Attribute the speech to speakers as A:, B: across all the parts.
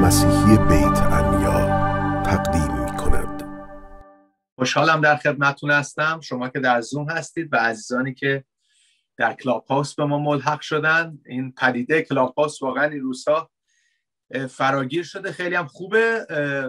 A: مسیحی بیت النیا تقدیم می‌کند.
B: خوشحالم در خدمتتون هستم، شما که در زوم هستید و عزیزانی که در کلاب هاوس به ما ملحق شدن. این پدیده کلاب هاوس واقعا این روزها فراگیر شده، خیلی هم خوبه.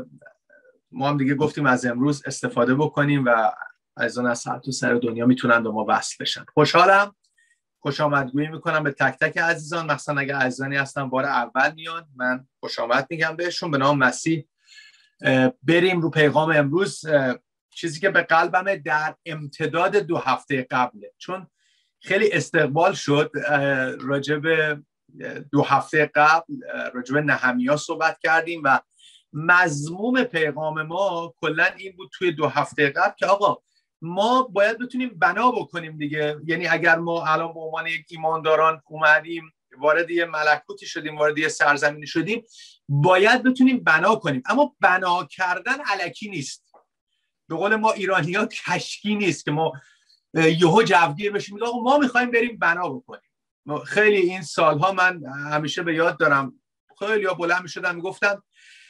B: ما هم دیگه گفتیم از امروز استفاده بکنیم و عزیزان از هر تو سر دنیا میتونن به ما وصل بشن. خوشحالم، خوش آمدگویی میکنم به تک تک عزیزان، مثلا اگر عزیزانی هستن بار اول میان، من خوش آمد میگم بهشون به نام مسیح. بریم رو پیغام امروز. چیزی که به قلبمه در امتداد 2 هفته قبله، چون خیلی استقبال شد راجع به 2 هفته قبل، راجع به نهمیا صحبت کردیم و مضمون پیغام ما کلا این بود توی 2 هفته قبل که آقا ما باید بتونیم بنا بکنیم دیگه. یعنی اگر ما الان به عنوان یک ایمانداران اومدیم وارد یه ملکوتی شدیم، وارد یه سرزمینی شدیم، باید بتونیم بنا کنیم. اما بنا کردن الکی نیست، به قول ما ایرانی‌ها کشکی نیست که ما یهو جوگیر بشیم میگه آقا ما می‌خوایم بریم بنا بکنیم. خیلی این سالها من همیشه به یاد دارم خیلی‌ها بلند می‌شدن میگفتن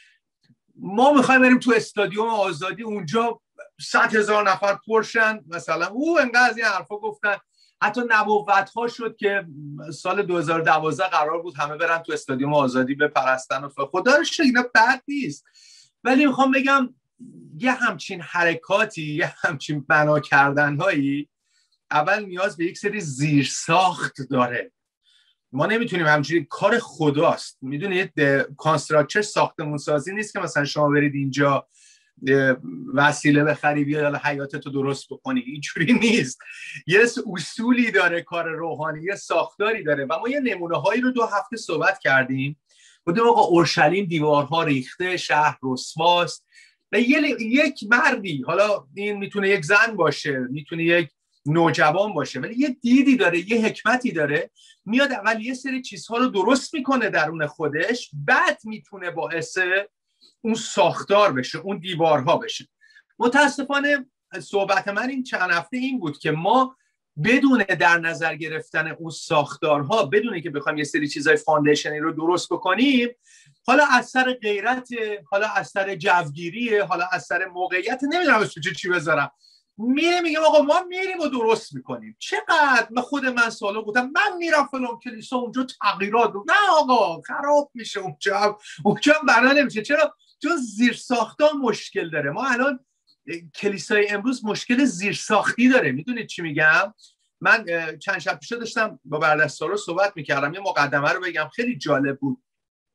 B: ما می‌خوایم بریم تو استادیوم آزادی، اونجا 100,000 نفر پرشن مثلا. انقدر از این حرفا گفتن. حتی نبوت‌ها شد که سال 2012 قرار بود همه برن تو استادیوم آزادی بپرستن و خدا رو شکر اینا بد نیست، ولی میخوام بگم یه همچین حرکاتی، یه همچین بنا کردن‌هایی اول نیاز به یک سری زیرساخت داره. ما نمیتونیم همچین، کار خداست. میدونید کانستراکچر ساختمون سازی نیست که مثلا شما برید اینجا وسیله بخری بیاد حیاتتو درست بکنی، اینجوری نیست. یه اصولی داره کار روحانی، یه ساختاری داره و ما یه نمونه هایی رو 2 هفته صحبت کردیم. بودیم آقا اورشلیم دیوارها ریخته، شهر رسواست و یک مردی، حالا این میتونه یک زن باشه، میتونه یک نوجوان باشه، ولی یه دیدی داره، یه حکمتی داره، میاد اول یه سری چیزها رو درست میکنه درون خودش، بعد میتونه باعث اون ساختار بشه، اون دیوارها بشه. متاسفانه صحبت من این چند هفته این بود که ما بدون در نظر گرفتن اون ساختارها، بدون که بخوایم یه سری چیزای فاندیشنی رو درست بکنیم، حالا از سر غیرت، حالا از سر جوگیری، حالا از سر موقعیت، نمیدونم اسمش چی بذارم، میگم آقا ما میریم و درست میکنیم. چقدر خود من سوالا گفتم، من میرم فلان کلیسا اونجا تغییرات نه آقا خراب میشه، اونجا بنا نمیشه. چرا؟ چون زیرساخت‌ها مشکل داره. ما الان کلیسای امروز مشکل زیرساختی داره. میدونید چی میگم؟ من چند شب پیش داشتم با بردستارا صحبت میکردم، یه مقدمه رو بگم خیلی جالب بود.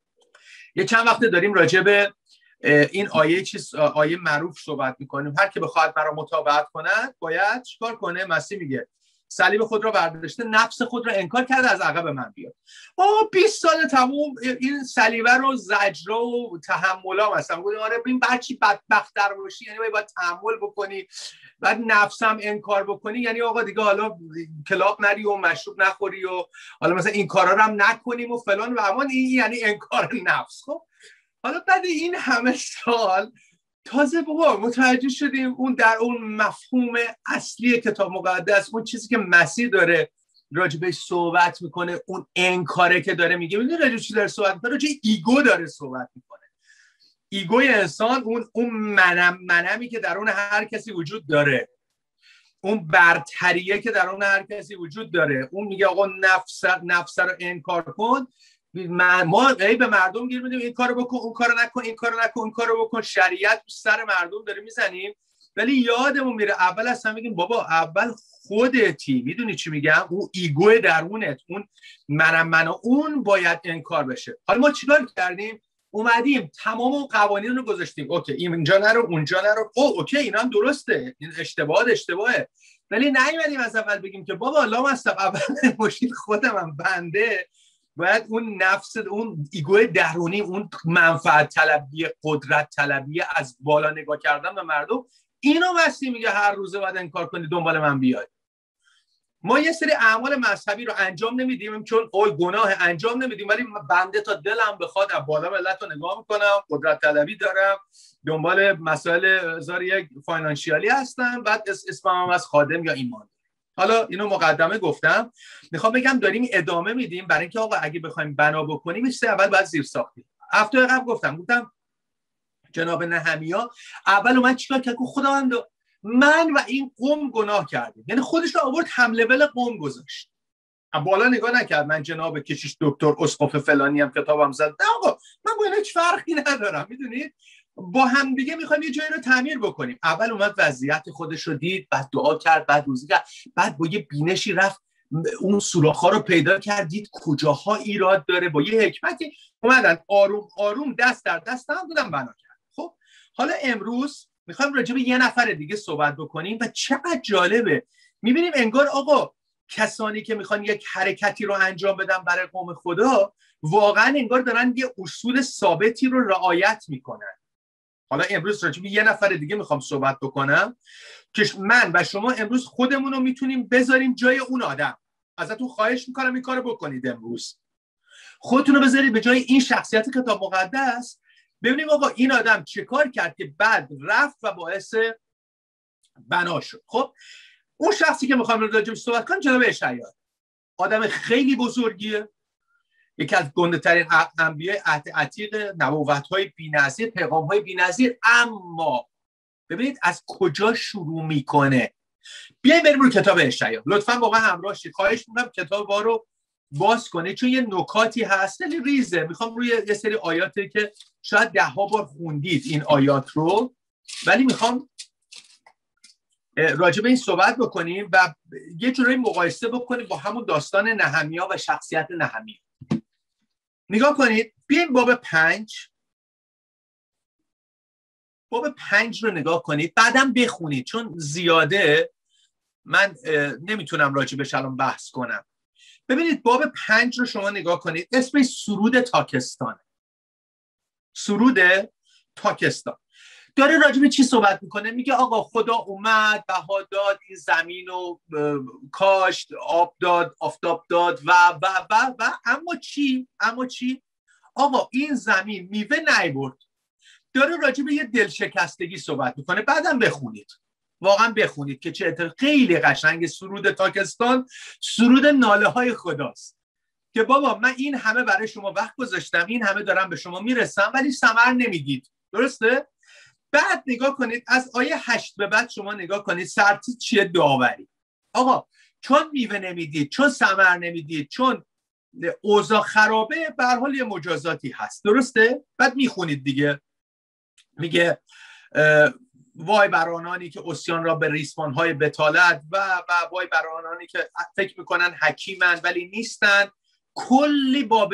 B: یه چند وقت داریم راجع به این آیه معروف صحبت میکنیم، هر که بخواد مرا متابعت کند باید چیکار کنه؟ مسیح میگه صلیب خود را برداشته، نفس خود را انکار کرده، از عقب من بیاد. 20 سال تموم این صلیبه رو زجر و تحملا مثلا گفتم آره این بچی بدبخت‌تر باشی یعنی باید تحمل بکنی، بعد نفسم انکار بکنی یعنی آقا دیگه حالا کلاب نری و مشروب نخوری و حالا مثلا این کارا رو هم نکنیم و فلان و امان، این یعنی انکار نفس. خب حالا بعد این همه سال تازه بابا متوجه شدیم اون در اون مفهوم اصلی کتاب مقدس، اون چیزی که مسیح داره راجبش صحبت میکنه، اون انکاره که داره میگه. میدونی راجب چی داره صحبت میکنه؟ راجب ایگو داره صحبت میکنه. ایگوی انسان، اون منمی که درون هر کسی وجود داره، اون برتریه که درون هر کسی وجود داره. اون میگه آقا نفس رو انکار کن. ما به مردم گیر میدیم این کارو بکن، اون کارو نکن، این کارو نکن، اون کارو بکن. شریعت تو سر مردم داره میزنیم، ولی یادمون میره اول اصلا میگیم بابا اول خودتی. میدونی چی میگم؟ اون ایگو درونت، اون من اون باید انکار بشه. حالا ما چیکار کردیم؟ اومدیم تمام اون قوانین رو گذاشتیم. اوکی اینجا نرو، اونجا نرو. اوکی اینا هم درسته، این اشتباهه، ولی نیومدیم از اول بگیم که بابا لامصب اول مشکل خودم بنده، باید اون نفس، اون ایگو درونی، اون منفعت طلبی، قدرت طلبی، از بالا نگاه کردن به مردم، اینو مسیح میگه هر روزه باید انکار کنی دنبال من بیای. ما یه سری اعمال مذهبی رو انجام نمیدیم چون گناه انجام نمیدیم، ولی بنده تا دلم بخواد از بالا ملت رو نگاه میکنم، قدرت طلبی دارم، دنبال مسائل هزار یک فاینانشیالی هستم، بعد اسمم از خادم یا ایمان. حالا اینو مقدمه گفتم. میخوام بگم داریم ادامه میدیم برای اینکه آقا اگه بخوایم بنا بکنیم اول باید زیر ساختیم. هفته قبل گفتم جناب نهمیا اول اومد چیکار کرد؟ خداوند من و این قوم گناه کردیم. یعنی خودش رو آورد هم لول قوم گذاشت، بالا نگاه نکرد من جناب کشیش دکتر اسقف فلانی هم کتابم زد. نه آقا، من با اینا هیچ فرقی ندارم. میدونید با هم دیگه میخوایم یه جایی رو تعمیر بکنیم. اول اومد وضعیت خودش رو دید، بعد دعا کرد، بعد روزی کرد، بعد با یه بینشی رفت اون سوراخ‌ها رو پیدا کرد، دید کجاها ایراد داره. با یه حکمتی اومدن آروم آروم دست در دست هم بودن بنا کرد. خب حالا امروز میخوایم راجع به یه نفر دیگه صحبت بکنیم و چقدر جالبه. میبینیم انگار آقا کسانی که میخوان یک حرکتی رو انجام بدن برای قوم خدا واقعا انگار دارن یه اصول ثابتی رو رعایت میکنن. حالا امروز راجع به یه نفر دیگه میخوام صحبت بکنم که من و شما امروز خودمون رو میتونیم بذاریم جای اون آدم. ازتون خواهش میکنم این کارو بکنید. امروز خودتون رو بذارید به جای این شخصیت کتاب مقدس، ببینیم آقا این آدم چه کار کرد که بعد رفت و باعث بنا شد. خب اون شخصی که میخوام راجعش صحبت کنم جناب اشعیا، آدم خیلی بزرگیه، یکی از گنده‌ترین انبیاء عهد عتیق، نبوت‌های بی‌نظیر، پیغام‌های بی‌نظیر. اما ببینید از کجا شروع میکنه. بیایم بریم رو کتاب اشعیا. لطفاً با من همراه شید. خواهش می‌کنم کتاب رو باز کنید چون یه نکاتی هست خیلی ریزه. میخوام روی یه سری آیاتی که شاید 10 بار خوندید این آیات رو، ولی میخوام راجع به این صحبت بکنیم و یه جورایی مقایسه بکنیم با همون داستان نهمیا و شخصیت نهمیا. نگاه کنید، بیایم باب 5 رو نگاه کنید، بعدم بخونید چون زیاده من نمیتونم راجع بهش الان بحث کنم. ببینید باب 5 رو شما نگاه کنید، اسمش سرود تاکستان. سرود تاکستان داره راجع به چی صحبت میکنه؟ میگه آقا خدا اومد، بها داد، این زمین رو کاشت، آب داد، آفتاب داد و اما چی؟ آقا این زمین میوه نیورد. داره راجع به یه دلشکستگی صحبت میکنه. بعدم بخونید، واقعا بخونید که چه خیلی قشنگ. سرود تاکستان سرود ناله های خداست که بابا من این همه برای شما وقت گذاشتم، این همه دارم به شما میرسم ولی ثمر نمیدید. درسته؟ بعد نگاه کنید از آیه 8 به بعد شما نگاه کنید سرتیتر چیه؟ داوری. آقا چون میوه نمیدید، چون ثمر نمیدید، چون اوضاع خرابه، به هر حال یه مجازاتی هست. درسته؟ بعد میخونید دیگه، میگه وای بر آنانی که عصیان را به ریسمان‌های بتالت و وای بر آنانی که فکر میکنن حکیمن ولی نیستن. کلی باب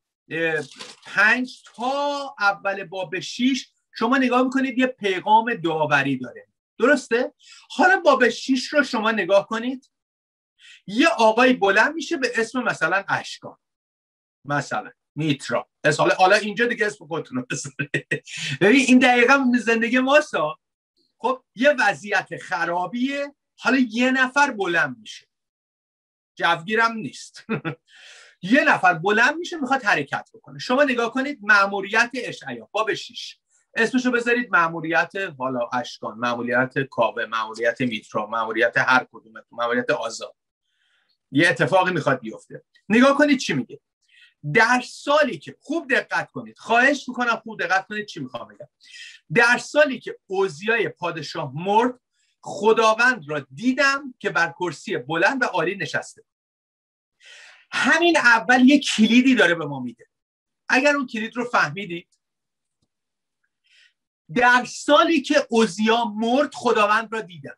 B: 5 تا اول باب 6 شما نگاه میکنید یه پیغام داوری داره. درسته؟ حالا باب 6 رو شما نگاه کنید، یه آقای بلند میشه به اسم مثلا اشکان، مثلا میترا. حالا اینجا دیگه اسم خودتون رو بذارید. ببین این دقیقا زندگی ماست. خب یه وضعیت خرابیه، حالا یه نفر بلند میشه، جوگیرم نیست. یه نفر بلند میشه میخواد حرکت بکنه. شما نگاه کنید مأموریت اشعیا باب 6، اسمشو بذارید مأموریت حالا اشکان، مأموریت کاوه، مأموریت میترا، مأموریت هر کدومتون، مأموریت آزاد. یه اتفاقی میخواد بیفته. نگاه کنید چی میگه. در سالی که، خوب دقت کنید، خواهش میکنم خوب دقت کنید چی میخوام بگم. در سالی که اوزیای پادشاه مرد، خداوند را دیدم که بر کرسی بلند و عالی نشسته. همین اول یک کلیدی داره به ما میده. اگر اون کلید رو فهمیدید، در سالی که اوزیا مرد خداوند را دیدم.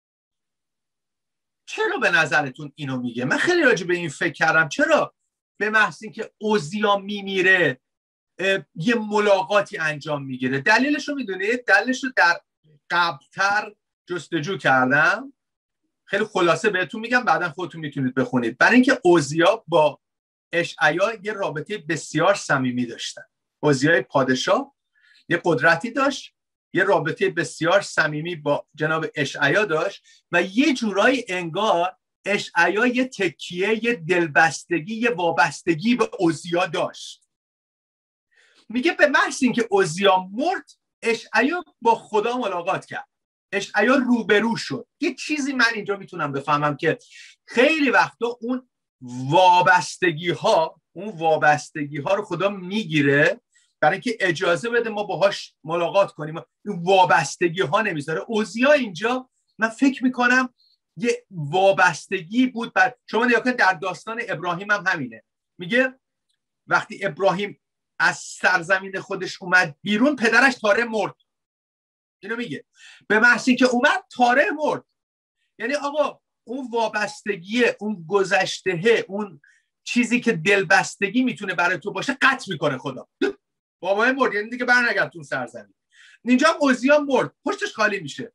B: چرا به نظرتون اینو میگه؟ من خیلی راجع به این فکر کردم. چرا به محض اینکه اوزیا میمیره یه ملاقاتی انجام میگیره؟ دلیلش رو میدونید؟ دلیلش رو در قبلتر جستجو کردم، خیلی خلاصه بهتون میگم، بعدا خودتون میتونید بخونید. برای اینکه اوزیا با اشعیا یه رابطه بسیار صمیمی داشتن. اوزیای پادشاه یه قدرتی داشت، یه رابطه بسیار صمیمی با جناب اشعیا داشت و یه جورایی انگار اشعیا یه تکیه، یه دلبستگی، یه وابستگی به اوزیا داشت. میگه به محض اینکه اوزیا مرد اشعیا با خدا ملاقات کرد، اشعیا روبرو شد. یه چیزی من اینجا میتونم بفهمم که خیلی وقتا اون وابستگی ها رو خدا میگیره برای اینکه اجازه بده ما باهاش ملاقات کنیم. این وابستگی ها نمیذاره. اوزیا اینجا من فکر میکنم یه وابستگی بود. شما نگاه کنید در داستان ابراهیم هم همینه. میگه وقتی ابراهیم از سرزمین خودش اومد بیرون، پدرش تاره مرد. اینو میگه به محض که اومد تاره مرد. یعنی آقا اون وابستگیه، اون گذشته، اون چیزی که دلبستگی میتونه برای تو باشه قطع میکنه خدا. بابای مرد، یعنی دیگه برنگرد تو سرزمین. اینجا اوزیا مرد، پشتش خالی میشه.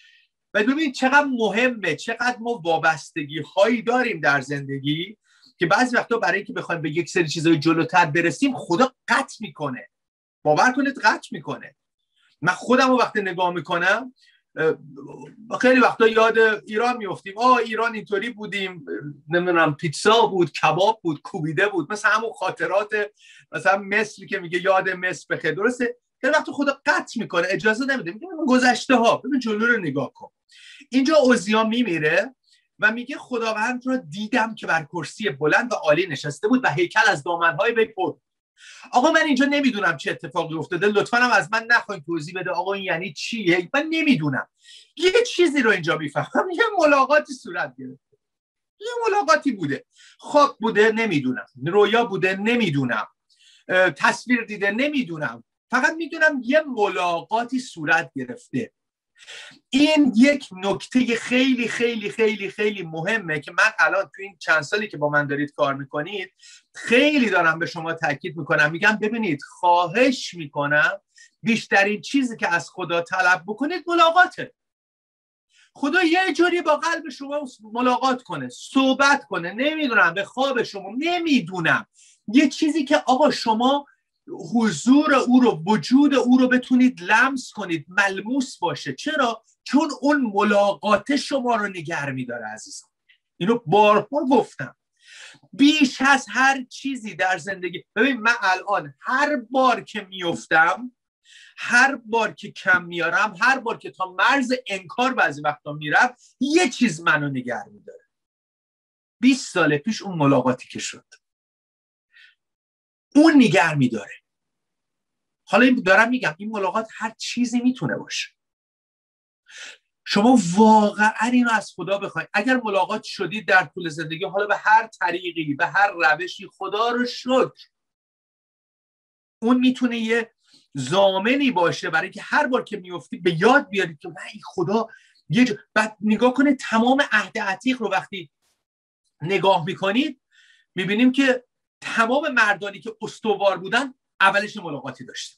B: و ببین چقدر مهمه، چقدر ما وابستگی هایی داریم در زندگی که بعضی وقتا برای اینکه بخوایم به یک سری چیزای جلوتر برسیم خدا قطع میکنه. باور کنید قطع میکنه. من خودم رو وقتی نگاه میکنم خیلی وقتا یاد ایران میفتیم. ایران اینطوری بودیم، نمیدونم پیتزا بود، کباب بود، کوبیده بود، مثلا همون خاطرات مثلا مصری که میگه یاد مصر بخیر. درسته؟ خیلی وقتا خدا قطع میکنه، اجازه نمیده، میگه گذشته ها، ببین جلو رو نگاه کن. اینجا اوزیا میمیره و میگه خداوند را دیدم که بر کرسی بلند و عالی نشسته بود و هیکل از دامنهای وی پر. آقا من اینجا نمیدونم چه اتفاقی افتاده، لطفاً هم از من نخواین توضیح بده آقا این یعنی چیه، من نمیدونم. یه چیزی رو اینجا میفهمم، یه ملاقاتی صورت گرفته، یه ملاقاتی بوده، خواب بوده نمیدونم، رویا بوده نمیدونم، تصویر دیده نمیدونم، فقط میدونم یه ملاقاتی صورت گرفته. این یک نکته خیلی خیلی خیلی خیلی مهمه که من الان تو این چند سالی که با من دارید کار میکنید خیلی دارم به شما تاکید میکنم. میگم ببینید، خواهش میکنم بیشترین چیزی که از خدا طلب بکنید ملاقاته. خدا یه جوری با قلب شما ملاقات کنه، صحبت کنه، نمیدونم به خواب شما، نمیدونم، یه چیزی که آقا شما حضور او رو، وجود او رو بتونید لمس کنید، ملموس باشه. چرا؟ چون اون ملاقات شما رو نگه میداره عزیزان. اینو بارها گفتم. بیش از هر چیزی در زندگی، ببین من الان هر بار که میافتم، هر بار که کم میارم، هر بار که تا مرز انکار بعضی وقتا میرم، یه چیز منو نگه میداره. 20 سال پیش اون ملاقاتی که شد، اون نگه میداره. حالا دارم میگم این ملاقات هر چیزی میتونه باشه. شما واقعا اینو از خدا بخواید. اگر ملاقات شدید در طول زندگی، حالا به هر طریقی، به هر روشی، خدا رو شکر، اون میتونه یه ضامنی باشه برای که هر بار که میفتی به یاد بیارید که من خدا بعد نگاه کنید تمام عهد عتیق رو وقتی نگاه میکنید میبینیم که تمام مردانی که استوار بودن اولش ملاقاتی داشتن.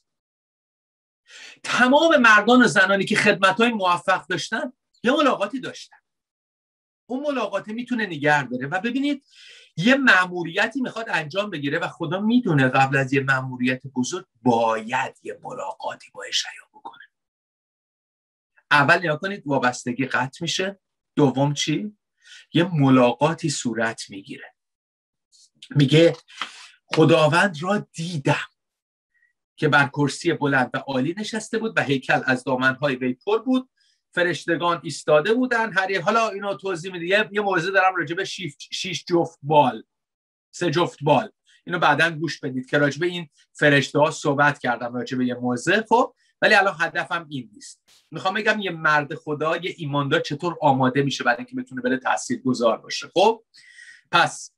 B: تمام مردان و زنانی که خدمت‌های موفق داشتن یه ملاقاتی داشتن. اون ملاقات میتونه نگه داره. و ببینید یه مأموریتی میخواد انجام بگیره و خدا میدونه قبل از یه مأموریت بزرگ باید یه ملاقاتی با اشعیا بکنه. اول نگاه کنید وابستگی قطع میشه. دوم چی؟ یه ملاقاتی صورت میگیره. میگه خداوند را دیدم که بر کرسی بلند و عالی نشسته بود و هیکل از دامنهای وی پر بود. فرشتگان ایستاده بودن. حالا اینو توضیح میده. یه موضوع دارم راجع به 6 جفت بال، 3 جفت بال، اینو بعداً گوش بدید که راجع به این فرشته ها صحبت کردم، راجع به یه موضوع. خب ولی الان هدفم این نیست. میخوام بگم یه مرد خدا، یه ایماندار چطور آماده میشه برای اینکه بتونه بره تاثیرگذار باشه. خب پس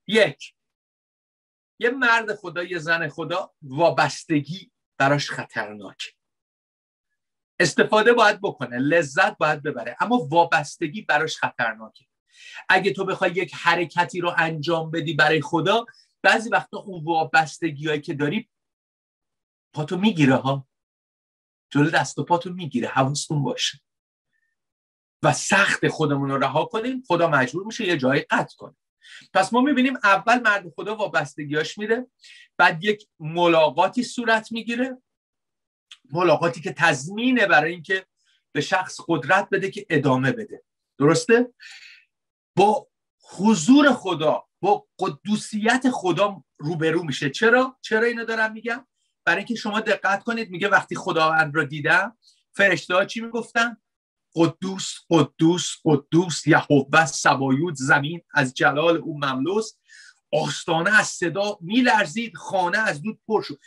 B: یه مرد خدا، یه زن خدا، وابستگی براش خطرناکه. استفاده باید بکنه، لذت باید ببره، اما وابستگی براش خطرناکه. اگه تو بخوای یک حرکتی رو انجام بدی برای خدا، بعضی وقتا اون وابستگیایی که داری پاتو میگیره ها، جلو دست و پاتو میگیره. حواستون باشه. و سخت خودمون رو رها کنیم، خدا مجبور میشه یه جایی قطع کنه. پس ما میبینیم اول مرد خدا وابستگیاش میره، بعد یک ملاقاتی صورت میگیره، ملاقاتی که تضمینه برای اینکه به شخص قدرت بده که ادامه بده. درسته؟ با حضور خدا، با قدوسیت خدا روبرو میشه. چرا اینو دارم میگم؟ برای اینکه شما دقت کنید. میگه وقتی خداوند رو دیدم، فرشته‌ها چی میگفتن؟ قدوس قدوس قدوس یهوه سبایوت، زمین از جلال او مملوست، آستانه از صدا میلرزید، خانه از دود پر شد.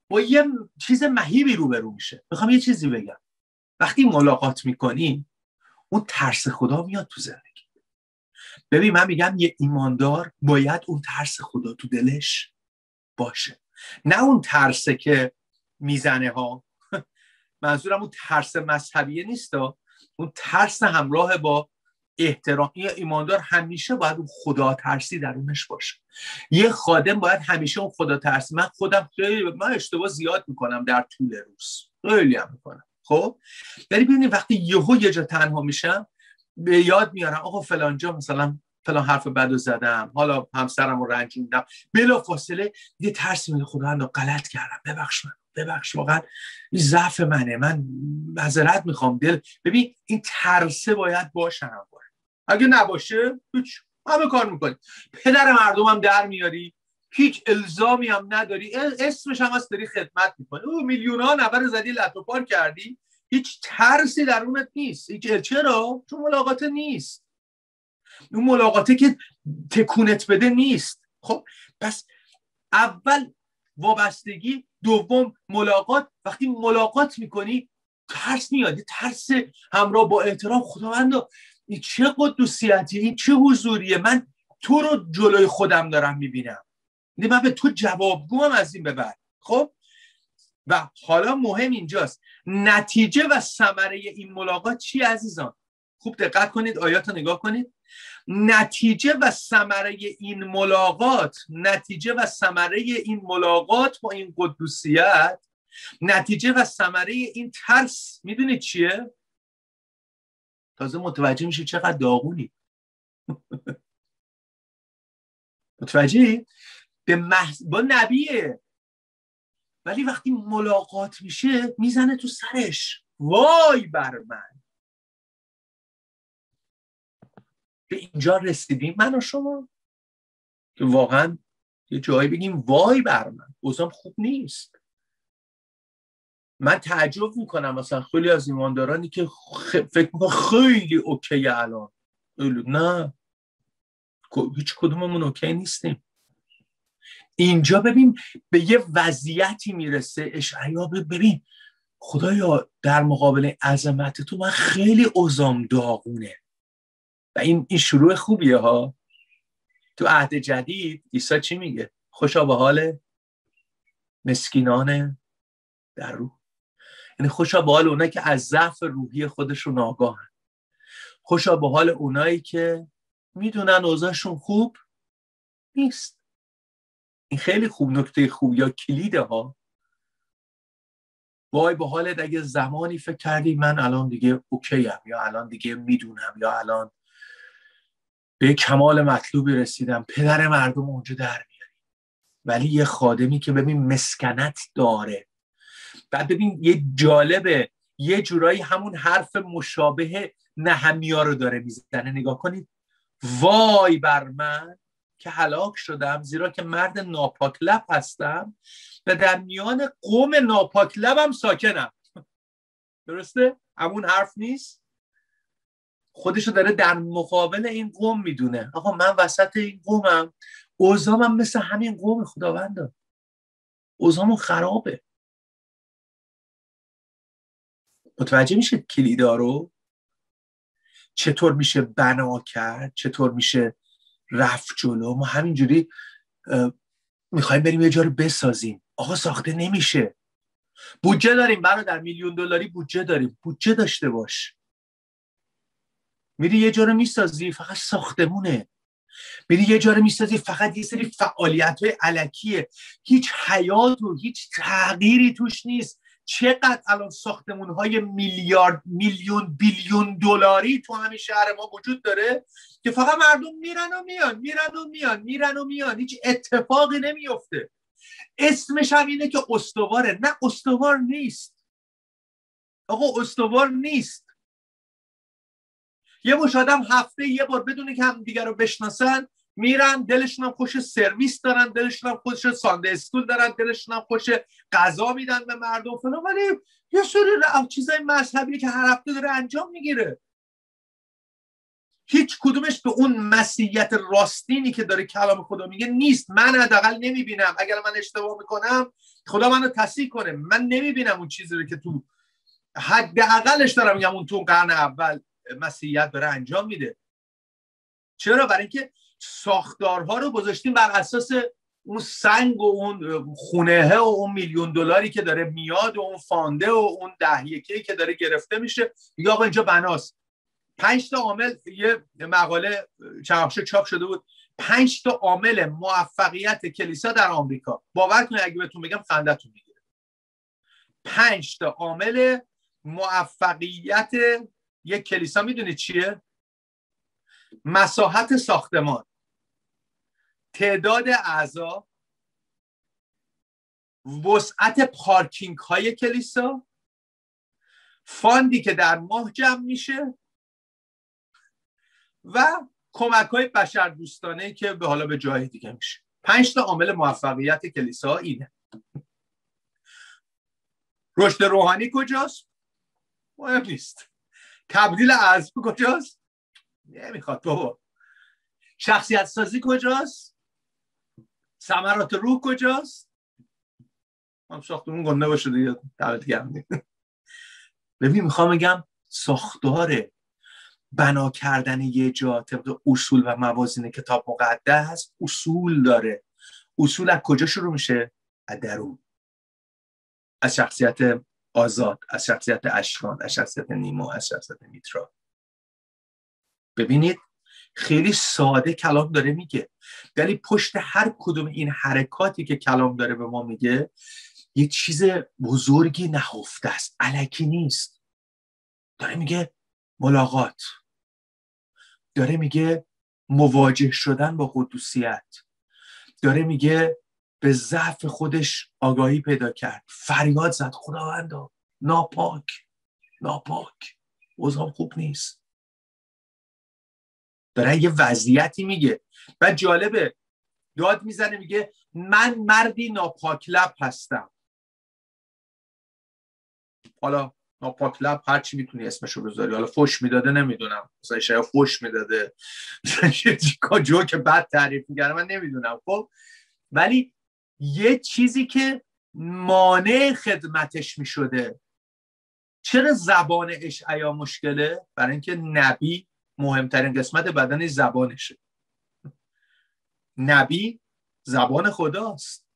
B: با یه چیز مهیبی روبرو میشه. میخوام یه چیزی بگم، وقتی ملاقات میکنی اون ترس خدا میاد تو زندگی. ببین من میگم یه ایماندار باید اون ترس خدا تو دلش باشه، نه اون ترسه که میزنه ها. منظورم اون ترس مذهبیه نیست، اون ترس همراه با احترام. یه ایماندار همیشه باید اون خدا ترسی درونش باشه. یه خادم باید همیشه اون خدا ترسی. من خودم من اشتباه زیاد میکنم در طول روز، خیلی هم میکنم. خب ولی ببینید وقتی یه جا تنها میشم به یاد میارم آقا فلان جا مثلا فلان حرف بدو زدم، حالا همسرم رو رنجوندم، بلا فاصله یه ترس میاد خداوند غلط کردم، ببخش واقعا این ضعف منه، من معذرت میخوام. ببین این ترسه باید باشه همواره. اگه نباشه هیچ همه کار میکنی، پدر مردمم در میاری، هیچ الزامی هم نداری، اسمش هم هست داری خدمت میکنی، او میلیون‌ها نفر زدی لطوپار کردی، هیچ ترسی درونت نیست. چرا؟ چون ملاقات نیست. اون ملاقاته که تکونت بده نیست. خب پس اول وابستگی، دوم ملاقات. وقتی ملاقات میکنی ترس میاد، ترس همراه با احترام. خداوندا این چه قدوسیتی، این چه حضوریه، من تو رو جلوی خودم دارم میبینم، من به تو جوابگوام از این به بعد. خب و حالا مهم اینجاست نتیجه و ثمره این ملاقات چی عزیزان؟ خوب دقت کنید، آیات رو نگاه کنید. نتیجه و ثمره این ملاقات با این قدوسیت، نتیجه و ثمره این ترس میدونید چیه؟ تازه متوجه میشه چقدر داغونی. متوجه؟ با نبیه، ولی وقتی ملاقات میشه میزنه تو سرش، وای بر من. به اینجا رسیدیم من و شما که واقعا یه جایی بگیم وای بر من، اوضاعم خوب نیست. من تعجب میکنم مثلا خیلی از ایماندارانی که فکر میکنم خیلی اوکی الان. نه، هیچ کدوممون اوکی نیستیم. اینجا ببین به یه وضعیتی میرسه اشعیا، ببین خدایا در مقابل عظمت تو من خیلی اوضاعم داغونه. و این شروع خوبیه ها. تو عهد جدید عیسی چی میگه؟ خوشا به حال مسکینان در روح. یعنی خوشا به حال اونایی که از ضعف روحی خودشون آگاهن. خوشا به حال اونایی که میدونن اوضاعشون خوب نیست. این خیلی خوب، نکته خوب یا کلیده ها. وای به حالت اگه زمانی فکر کردی من الان دیگه اوکیم، یا الان دیگه میدونم، یا الان به کمال مطلوبی رسیدم، پدر مردم اونجا در میاری. ولی یه خادمی که ببین مسکنت داره، بعد ببین یه جالبه، یه جورایی همون حرف مشابه نهمیا رو داره میزنه. نگاه کنید، وای بر من که هلاک شدم، زیرا که مرد ناپاک لب هستم و در میان قوم ناپاک لبم ساکنم. درسته؟ همون حرف نیست؟ خودشو داره در مقابل این قوم میدونه. آقا من وسط این قومم، اوضاعم مثل همین قوم خداونده، اوضاعمون خرابه. متوجه میشه کلیدا رو؟ چطور میشه بنا کرد، چطور میشه رفت جلو. ما همینجوری میخوایم بریم یه جا رو بسازیم، آقا ساخته نمیشه. بودجه داریم برادر، $1,000,000 بودجه داریم، بودجه داشته باش. میری یه جا رو میسازی فقط ساختمونه، میری یه جا رو میسازی فقط یه سری فعالیت‌های الکیه، هیچ حیات و هیچ تغییری توش نیست. چقدر الان ساختمون‌های میلیارد، میلیون، بیلیون دلاری تو همین شهر ما وجود داره که فقط مردم میرن و میان، هیچ اتفاقی نمیفته. اسمش هم اینه که استواره. نه، استوار نیست. آقا استوار نیست. یه مش آدم هفته یه بار بدونه که هم دیگر رو بشناسن میرن، دلشون هم خوش سرویس دارن، دلشون هم خوش ساندی اسکول دارن، دلشون هم خوش غذا میدن به مردم فلان، ولی یه سری چیزای مذهبی که هر هفته داره انجام میگیره. هیچ کدومش به اون مسیحیت راستینی که داره کلام خدا میگه نیست. من حداقل نمیبینم. اگر من اشتباه میکنم خدا منو تصحیح کنه. من نمیبینم اون چیزی رو که تو حداقلش دارم میگم اون تو قرن اول مسیحیت داره انجام میده. چرا؟ برای اینکه ساختارها رو گذاشتیم بر اساس اون سنگ و اون خونه و اون میلیون دلاری که داره میاد و اون فانده و اون 10 که داره گرفته میشه. میگه آقا اینجا بناست. 5 تا عامل، یه مقاله چاپ شده بود، 5 تا عامل موفقیت کلیسا در آمریکا. باور کنید اگه بهتون بگم خندتون میگیره. 5 تا عامل موفقیت یک کلیسا میدونید چیه؟ مساحت ساختمان، تعداد اعضا، وسعت پارکینگ های کلیسا، فاندی که در ماه جمع میشه و کمک های بشردوستانه که به حالا به جای دیگه میشه. 5 تا عامل موفقیت کلیسا اینه. رشد روحانی کجاست؟ مهم نیست. تبدیل اعضا کجاست؟ نمیخواد بابا. شخصیت سازی کجاست؟ ثمرات روح کجاست؟ من ساختمون گنده باشه دیگه دعوت گرم. ببین میخوام بگم ساختار بنا کردن یه جا طبق اصول و موازین کتاب مقدس اصول داره. اصول از کجا شروع میشه؟ از درون، از شخصیت آزاد، از شخصیت اشکان، از شخصیت نیما، از شخصیت میترا. ببینید خیلی ساده کلام داره میگه، ولی پشت هر کدوم این حرکاتی که کلام داره به ما میگه یه چیز بزرگی نهفته است، الکی نیست. داره میگه ملاقات، داره میگه مواجه شدن با قدوسیت، داره میگه به ضعف خودش آگاهی پیدا کرد، فریاد زد خداوندا ناپاک اوضاعم خوب نیست. داره یه وضعیتی میگه. بعد جالبه داد میزنه میگه من مردی ناپاک لب هستم. حالا ناپاک لب هر چی میتونی اسمشو بذاری. حالا فوش میداده نمیدونم، مثلا شاید فوش میداده، مثلا جو که بد تعریف میگه من نمیدونم. خب ولی یه چیزی که مانع خدمتش میشده. چرا زبان اشعیا مشکله؟ برای اینکه نبی مهمترین قسمت بدن زبانشه. نبی زبان خداست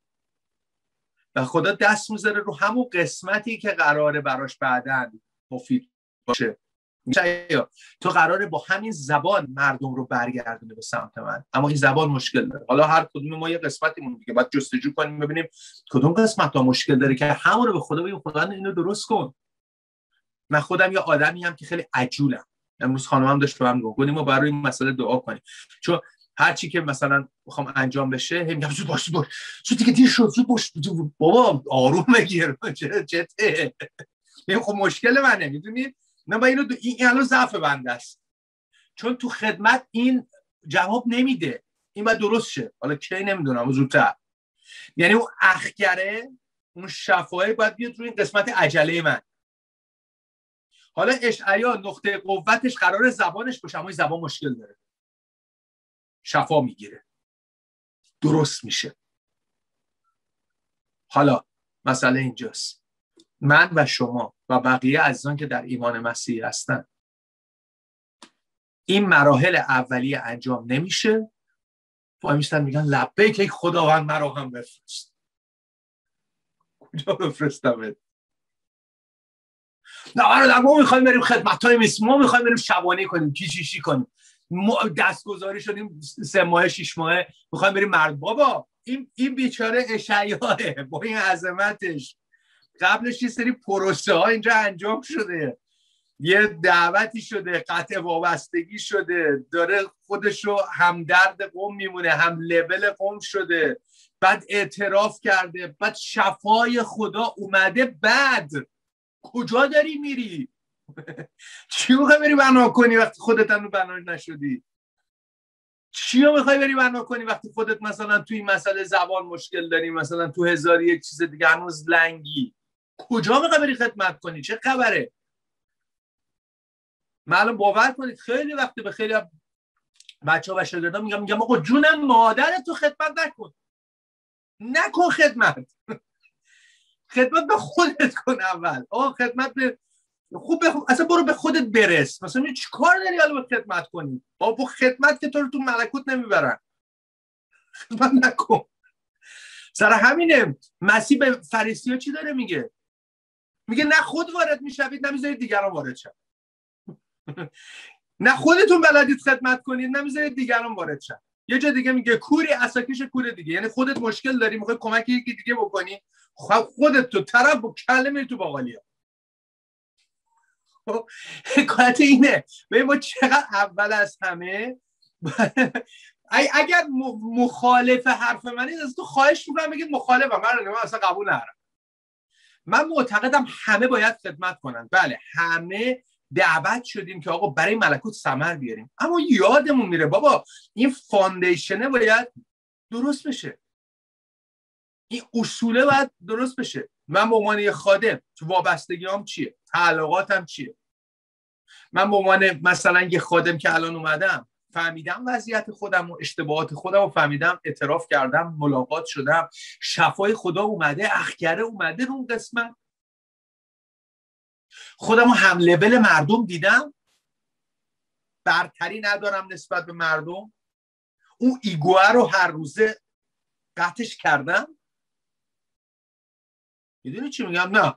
B: و خدا دست میذاره رو همون قسمتی که قراره براش بعداً مفید باشه. تو قراره با همین زبان مردم رو برگردونه به سمت من، اما این زبان مشکل داره. حالا هر کدوم ما یه قسمتیمون دیگه باید جستجو کنیم ببینیم کدوم قسمت ها مشکل داره که همون رو به خدا بگیم خدا اینو درست کن. من خودم یه آدمی هم که خیلی عجولم. امروز خانمم داشت با هم گفتیم ما برای این مسئله دعا کنیم، چون هر چی که مثلا میخوام انجام بشه میگم زود باش دیگه دیر شد، زود باش بابا آروم بگیر چته. خب مشکل منه، میدونید. نه با اینو این الان ضعف بنده است، چون تو خدمت این جواب نمیده. این باید درست شه. حالا کی نمیدونم، زودتر. یعنی اون اخگره، اون شفاعه باید بیاد روی این قسمت عجله من. حالا اشعیا نقطه قوتش قرار زبانش باشه، اما این زبان مشکل داره. شفا میگیره، درست میشه. حالا مسئله اینجاست، من و شما و بقیه عزیزان که در ایمان مسیحی هستن این مراحل اولیه انجام نمیشه، وای میستن میگن لبیک ای خداوند مرا هم بفرست. کجا بفرستمت؟ نه برادر ما میخوایم بریم خدمتای میسیم، ما میخوایم بریم شبانه کنیم، کیشیشی کنیم، دستگذاری شدیم 3 ماه 6 ماه میخوایم بریم مرد. بابا این بیچاره اشعیاه با این عظمتش قبلش یه سری پروسه ها اینجا انجام شده، یه دعوتی شده، قطع وابستگی شده، داره خودشو همدرد قوم میمونه، هم لول قوم شده، بعد اعتراف کرده، بعد شفای خدا اومده. بعد کجا داری میری؟ چی میخوای بری بنا کنی وقتی خودت هم بنا نشدی؟ چی میخوای بری بنا کنی وقتی خودت مثلا توی این مسئله زبان مشکل داری، مثلا تو 1001 چیز دیگه هنوز لنگی؟ کجا میخوای بری خدمت کنی؟ چه خبره؟ معلوم باور کنید خیلی وقتی به خیلی بچه‌ها و شاگردان میگم آقا جونم مادرت تو خدمت نکن خدمت خدمت به خودت کن اول. خدمت به اصلا برو به خودت برس. مثلا چی کار داری حالا به خدمت کنی؟ با خدمت که تو رو تو ملکوت نمیبرن. خدمت نکن. سر همینه مسیح به فریسی‌ها چی داره میگه؟ میگه نه خود وارد میشوید نمیذارید دیگران وارد شن. نه خودتون بلدید خدمت کنید نمیذارید دیگران وارد شن. یه جا دیگه میگه کوری عصاکش کوره دیگه. یعنی خودت مشکل داری میخوای کمک یکی دیگه بکنی، خودت تو طرف با کله میری تو باقالیا. حکایت اینه. ببین ما چقدر اول از همه اگر مخالف حرف منید از تو خواهش میکنم بگید مخالفم. من اصلا قبول ندارم. من معتقدم همه باید خدمت کنن. بله همه دعوت شدیم که آقا برای ملکوت ثمر بیاریم، اما یادمون میره بابا این فاندیشنه باید درست بشه، این اصوله باید درست بشه. من به عنوان یه خادم تو وابستگیام چیه، تعلقاتم چیه، من به عنوان مثلا یه خادم که الان اومدم فهمیدم وضعیت خودم و اشتباهات خودم و فهمیدم، اعتراف کردم، ملاقات شدم، شفای خدا اومده، اخگره اومده رو اون قسمت، خودم رو هم لول مردم دیدم، برتری ندارم نسبت به مردم، اون ایگوه رو هر روزه قطعش کردم. میدونی چی میگم؟ نه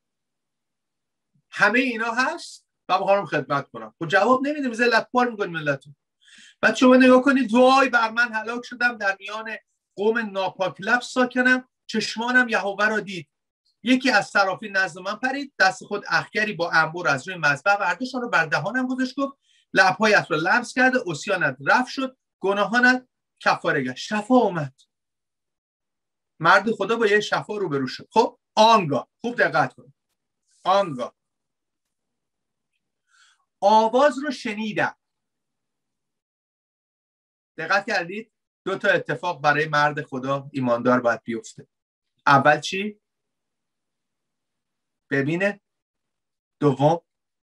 B: همه اینا هست و میخوام خدمت کنم. خب جواب نمیدیم، ذلت بار میکنیم ملتو. بعد شما نگاه کنید وای بر من هلاک شدم، در میان قوم ناپاک لب ساکنم، چشمانم یهوه را دید. یکی از سرافین نزد من پرید، دست خود اخگری با انبر از روی مذبح برداشت، آن رو بر دهانم گذاشت، گفت لب‌هایت را لمس کرده، عصیانت رفع شد، گناهانت کفاره گشت. شفا اومد. مرد خدا با یه شفا روبرو شد. خب آنگاه خوب دقت کن، آنگاه آواز رو شنیدم. دقت کردید؟ دو تا اتفاق برای مرد خدا ایماندار باید بیفته. اول چی؟ ببینه. دوم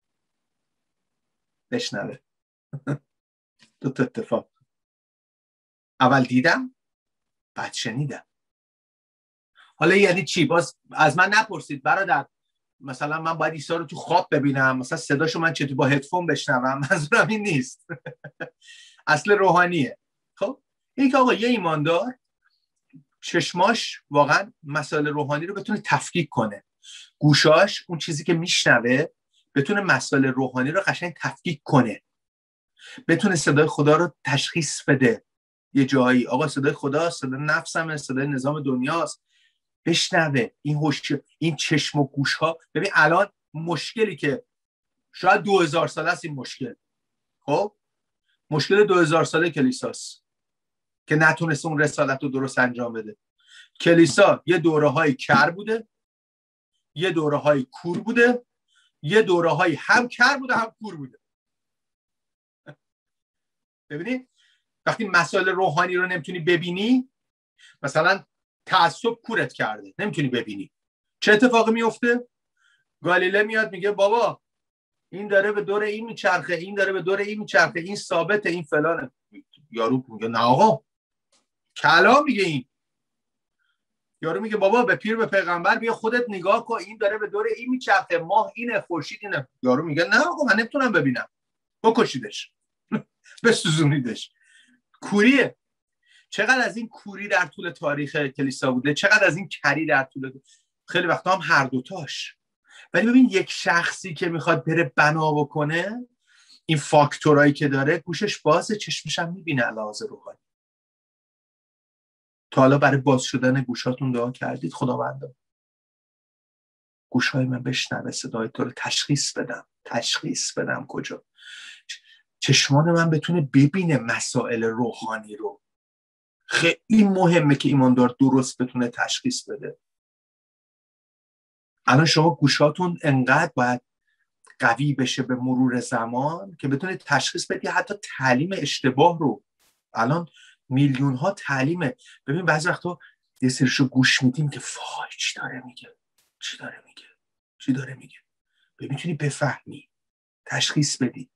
B: بشنوه. دو تا اتفاق. اول دیدم، بعد شنیدم. حالا یعنی چی؟ باز از من نپرسید برادر مثلا من باید عیسی رو تو خواب ببینم، مثلا صداشو من چطور با هدفون بشنوم. منظورم این نیست. اصل روحانیه. خب این که آقا یه ایماندار چشماش واقعا مسائل روحانی رو بتونه تفکیک کنه، گوشاش اون چیزی که میشنوه بتونه مسائل روحانی رو قشنگ تفکیک کنه، بتونه صدای خدا رو تشخیص بده. یه جایی آقا صدای خدا، صدای نفسمه، صدای نظام دنیاست، بشنوه. این چشم و گوش ها. ببین الان مشکلی که شاید 2000 ساله است، این مشکل، خب مشکل 2000 ساله کلیساست که نتونست اون رسالت رو درست انجام بده. کلیسا یه دوره‌های کر بوده، یه دوره‌های کور بوده، یه دوره‌های هم کر بوده هم کور بوده. ببینید وقتی مسائل روحانی رو نمیتونی ببینی، مثلا تعصب کورت کرده نمیتونی ببینی، چه اتفاقی میفته؟ گالیله میاد میگه بابا این داره به دور این میچرخه، این داره به دور این میچرخه، این ثابته، این فلانه. یارو میگه نه آقا کلام میگه این. یارو میگه بابا به پیر به پیغمبر بیا خودت نگاه کن، این داره به دور این میچرخه، ماه اینه، خورشید اینه. یارو میگه نه آقا من نمیتونم ببینم. بکشیدش. بسوزونیدش. کوریه. چقدر از این کوری در طول تاریخ کلیسا بوده، چقدر از این کری در طول، خیلی وقتا هم هر دوتاش. ولی ببین یک شخصی که میخواد بره بنا بکنه، این فاکتورایی که داره، گوشش بازه، چشمش هم میبینه علاوه روحانی. تا حالا برای باز شدن گوشاتون دعا کردید؟ خداوندا گوشای من بشنوه صدای تو رو، تشخیص بدم کجا، چشمان من بتونه ببینه مسائل روحانی رو. خیلی مهمه که ایماندار درست بتونه تشخیص بده. الان شما گوشاتون انقدر باید قوی بشه به مرور زمان که بتونه تشخیص بده حتی تعلیم اشتباه رو. الان میلیون ها تعلیمه. ببین بعضی وقتا یه سریشو گوش میدیم که وای چی داره میگه. ببین میتونی بفهمی. تشخیص بدی.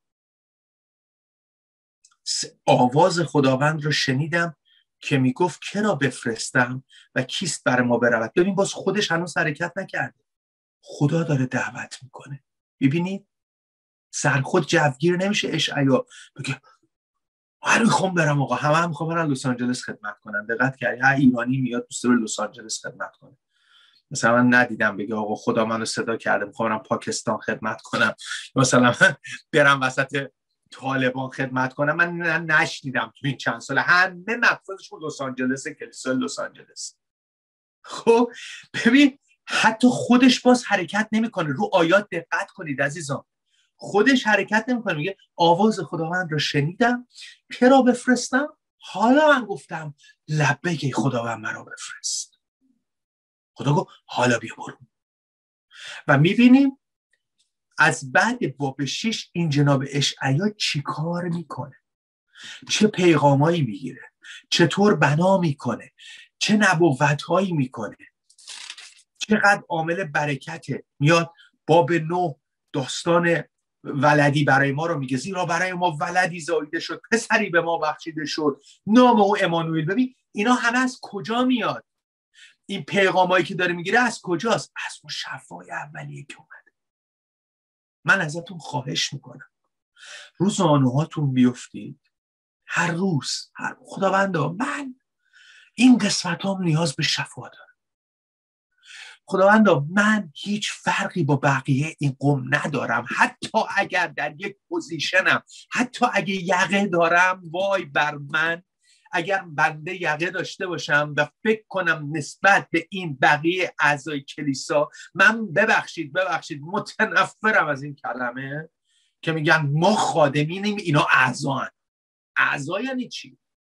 B: آواز خداوند رو شنیدم که میگفت که را بفرستم و کیست بر ما برود. ببین باز خودش هنوز حرکت نکرده، خدا داره دعوت میکنه. ببینید سرخود جوگیر نمیشه اشعیا بگه من میخوام برم آقا، همه میخوام برن لس آنجلس خدمت کنن. دقت کردی هر ایرانی میاد دوست داره لس آنجلس خدمت کنه. مثلا من ندیدم بگه آقا خدا منو صدا کرده میخوام برم پاکستان خدمت کنم، مثلا برم وسط طالبان خدمت کنم. من نشنیدم تو این چند سال. همه مقصدشون لس آنجلس، کلیسای لس آنجلس. خب ببین حتی خودش باز حرکت نمیکنه. رو آیات دقت کنید عزیزان، خودش حرکت نمیکنه. میگه آواز خداوند رو شنیدم که را بفرستم، حالا من گفتم لبیک خداوند مرا بفرست. خدا گفت حالا بیا برو. و میبینیم از بعد باب 6 این جناب اشعیا چی کار میکنه، چه پیغامایی میگیره، چطور بنا میکنه، چه نبوتهایی میکنه، چقدر عامل برکته. میاد باب 9 داستان ولدی برای ما رو میگه، زیرا برای ما ولدی زاییده شد، پسری به ما بخشیده شد، نام او امانوئل. ببین اینا همه از کجا میاد؟ این پیغامایی که داره میگیره از کجاست؟ از اون شفای اولیه که اومده. من ازتون خواهش میکنم روزانه‌هاتون بیفتید، هر روز خداوندا من این قسمتام نیاز به شفا دارم. خداوندا من هیچ فرقی با بقیه این قوم ندارم، حتی اگر در یک پوزیشنم، حتی اگه یقه دارم، وای بر من اگر بنده یقه داشته باشم و فکر کنم نسبت به این بقیه اعضای کلیسا، من ببخشید متنفرم از این کلمه که میگن ما خادمینیم اینا اعضان. اعضا یعنی چی؟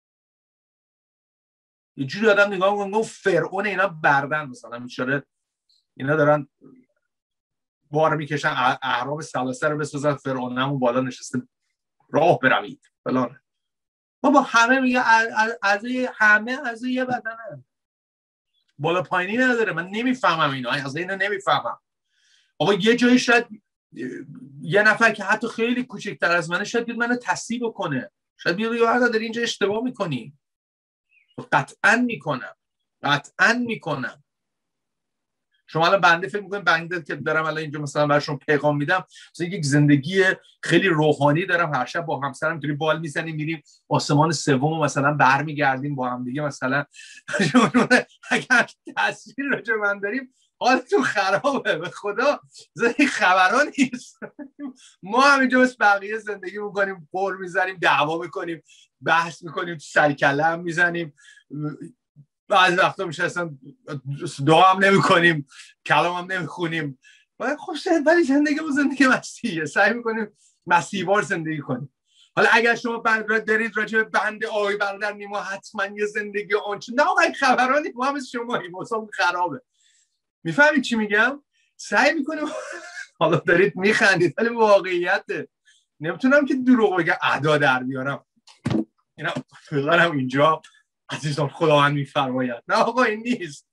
B: یه جوری آدم نگاه میکنه فرعون اینا بردن، مثلا میشه اینا دارن بار میکشن اهرام ثلاثه رو بسازن، فرعون همون بالا نشسته راه بروید فلان. بابا همه میگه همه از یه بدنن، بالا پایینی نداره. من نمیفهمم اینا، از اینو نمیفهمم. آقا یه جایی شاید یه نفر که حتی خیلی کوچکتر از منه شاید بیاد منو تصحیح بکنه، شاید بیاد بگه آقا داری اینجا اشتباه میکنی. قطعاً میکنم. شما الان بنده فکر میکنید بنده که دارم الان اینجا مثلا براشون پیغام میدم مثلا یک زندگی خیلی روحانی دارم، هر شب با همسرم اینطوری بال میزنیم میریم آسمان سوم مثلا برمیگردیم با هم دیگه، مثلا اگر تصویر راجع من داریم حالتون خرابه به خدا. این خبران نیست. ما همینجا مثل بقیه زندگی میکنیم، قول میزنیم، دعوا میکنیم، بحث میکنیم، سرکله هم میزنیم، بعضی وقتا میشه اصلا دعا هم نمی کنیم، کلام هم نمی خونیم، ولی زندگی ما زندگی مسیحیه، سعی میکنیم مسیحوار زندگی کنیم. حالا اگر شما دارید راجع به بنده آقای برادر نیما حتما یه زندگی آنچه، نه آقای خبرانی ما هم شماییم، اصلا خرابه. میفهمید چی میگم؟ سعی میکنیم حالا دارید میخندید ولی واقعیته. نمیتونم که دروغ بگم ادا در بیارم. اینا فقط اینجا عزیزان خداوند میفرماید، نه آقا این نیست.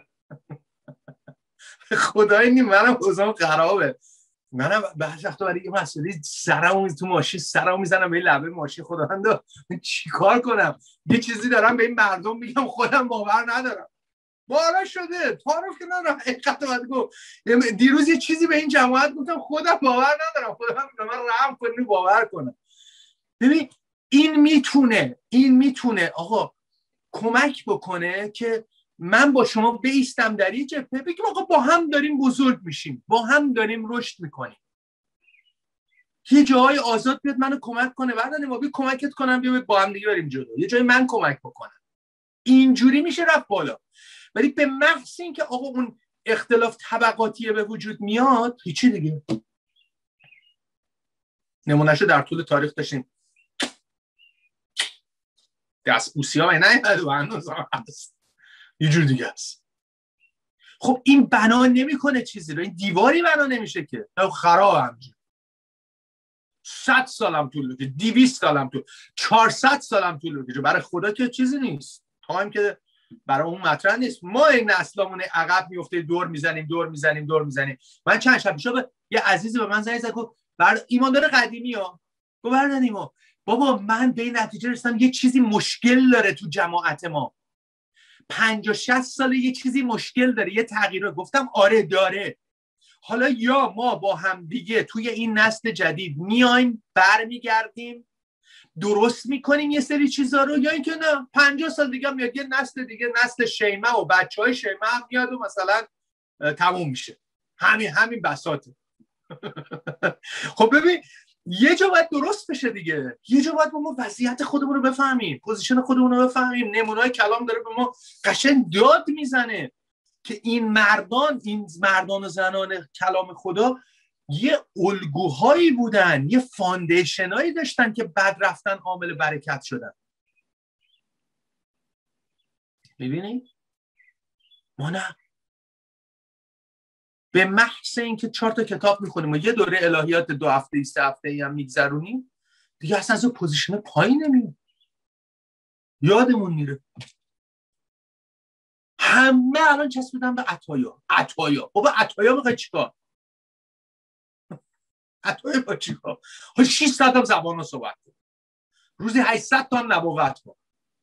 B: خدای نیم، منم اوضاعم خرابه، منم بعضی وقتا برای یه مسئله سرمو تو ماشین سرمو میزنم به لبه ماشین. خداوندا چیکار کنم؟ یه چیزی دارم به این مردم میگم خودم باور ندارم. بالا شده تعارف که ندارم. حقیقت اومد گفت دیروز یه چیزی به این جماعت گفتم خودم باور ندارم، خودم به من رحم کنه باور کنم. ببین این میتونه آقا کمک بکنه که من با شما بیستم در یه جبهه، بگیم آقا با هم داریم بزرگ میشیم، با هم داریم رشد میکنیم. یه جای آزاد بیاد منو کمک کنه، بعد ما بی کمکت کنم بیا با هم دیگه بریم جلو. یه جای من کمک بکنم، اینجوری میشه رفت بالا. ولی به محض اینکه آقا اون اختلاف طبقاتی به وجود میاد هیچی دیگه. نمونهشو در طول تاریخ داشتیم، دستبوسی ها نه و هنوز هست یه جور دیگه است. خب این بنا نمیکنه چیزی رو، این دیواری بنا نمیشه که خراب همجور 100 سالم طول بکشه، 200 سالم طول، 400 سالم طول بکشه، برای خدا که چیزی نیست، تایم که برای اون مطرح نیست. ما این نسلامون عقب میفته، دور میزنیم. من چند شب پیش یه عزیزی به من زنگ زد گفت ایماندار قدیمی ها گفتن ایمان بابا من به این نتیجه رسیدم یه چیزی مشکل داره تو جماعت ما، 50-60 ساله یه چیزی مشکل داره، یه تغییر. گفتم آره داره. حالا یا ما با هم دیگه توی این نسل جدید میایم برمیگردیم درست میکنیم یه سری چیزا رو، یا اینکه نه 50 سال دیگه میاد یه نسل دیگه، نسل شیمه و بچهای شیمه هم میاد و مثلا تموم میشه. همین بساطه. خب ببین یه جا باید درست بشه دیگه، یه جا باید ما وضعیت خودمون رو بفهمیم، پوزیشن خودمون رو بفهمیم. نمونه‌های کلام داره به ما قشنگ داد میزنه که این مردان و زنان کلام خدا یه الگوهایی بودن، یه فاندیشنایی داشتن که بعد رفتن عامل برکت شدن. میبینی؟ ما نه. به محض اینکه 4 تا کتاب میخونیم و یه دوره الهیات 2 هفته 3 هفته هم میگذرونیم دیگه اصلا از اون پوزیشن پایین نمیاد، یادمون میره. همه الان چسبیدن به عطایا. بابا عطایا میخوای چیکار؟ عطایا با چیکار؟ 600 تا زبان رو صحبت کن، روزی 800 تا نبوت کن.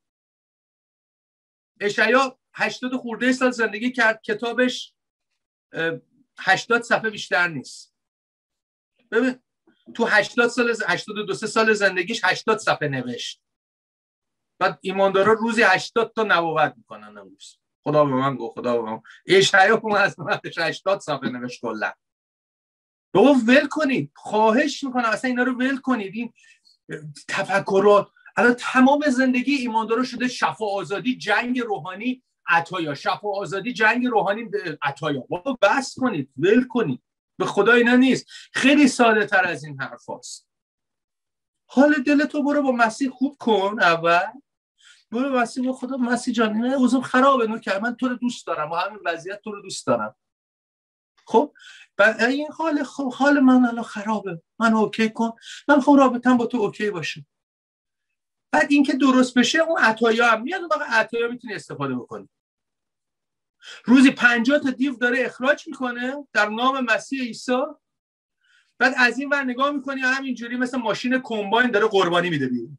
B: اشعیا 80 خورده سال زندگی کرد، کتابش 80 صفحه بیشتر نیست. ببین تو 82 سال زندگیش 80 صفحه نوشت. بعد ایماندارا روزی 80 تا نبوت میکنن. امروز خدا به من گفت، خدا به من، اشعیا از من 80 صفحه نوشت کلا. بابا ول کنید، خواهش میکنم اصلا اینا رو ول کنید. این تفکرات الان تمام زندگی ایماندارا شده شفا آزادی جنگ روحانی عطایا، شفا آزادی جنگ روحانی عطایا. بابا بس کنید، ول کنید، به خدا اینا نیست. خیلی ساده تر از این حرف هست. حال دلتو برو با مسیح خوب کن، اول برو مسیح، خدا مسیح جان نه اوضاع خرابه، نوکر من تو رو دوست دارم و همین وضعیت تو رو دوست دارم. خب این حال من الان خرابه، من اوکی کن، من خب رابطم با تو اوکی باشه. بعد این که درست بشه اون عطایا هم میاد، واقعا عطایا میتونی استفاده بکنی. روزی 50 تا دیو داره اخراج میکنه در نام مسیح عیسی. بعد از این ور نگاه میکنی همینجوری مثل ماشین کمباین داره قربانی میده بیرون.